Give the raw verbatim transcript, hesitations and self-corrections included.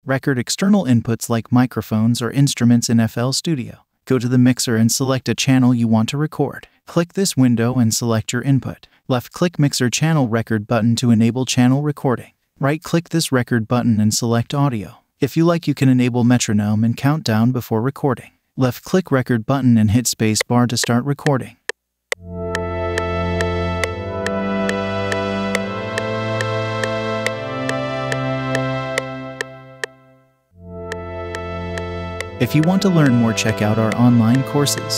Record external inputs like microphones or instruments in F L Studio. Go to the mixer and select a channel you want to record. Click this window and select your input. Left-click Mixer Channel Record button to enable channel recording. Right-click this record button and select Audio. If you like, you can enable metronome and countdown before recording. Left-click Record button and hit space bar to start recording. If you want to learn more, check out our online courses.